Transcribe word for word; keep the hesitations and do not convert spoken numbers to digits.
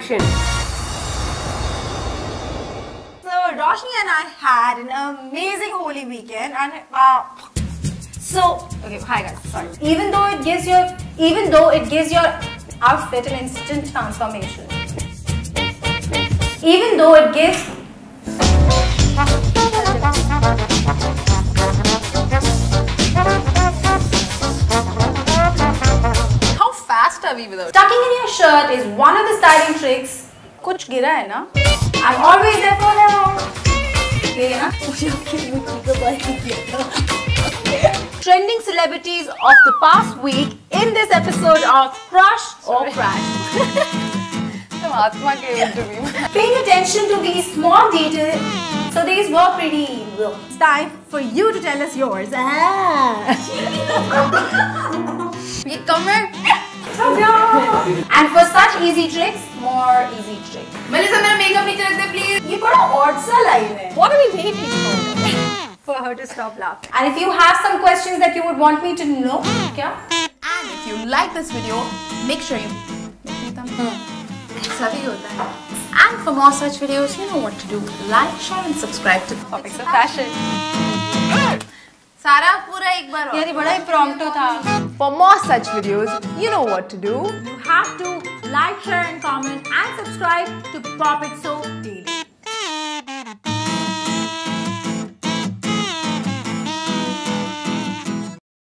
action. So Roshni and I had an amazing holy weekend, and uh, so okay, hi guys. Sorry. Even though it gives your, even though it gives your outfit an instant transformation. Even though it gives. How fast are we without? Tucking in your shirt is one of the styling tricks. कुछ गिरा है ना? I'm always there for them. ये ना? Trending celebrities of the past week in this episode of Crush or Crash. तुम आत्मा के interview में. Paying attention to these small details, so these were pretty well. It's time for you to tell us yours. Ah. ये कम है. And for such easy tricks, more easy tricks. Melissa मेरा makeup नीचे रख दे please. ये बड़ा odd सा line है. What are we waiting for? For her to stop laughing. And if you have some questions that you would want me to know, क्या? And if you like this video, make sure you make me thumbs up. सभी होता है. And for more such videos, you know what to do. Like, share, and subscribe to Topics of Fashion. सारा पूरा एक बार. यार ये बड़ा impromptu था. For more such videos, you know what to do. You have to like, share, and comment, and subscribe to Pop It So Tasty.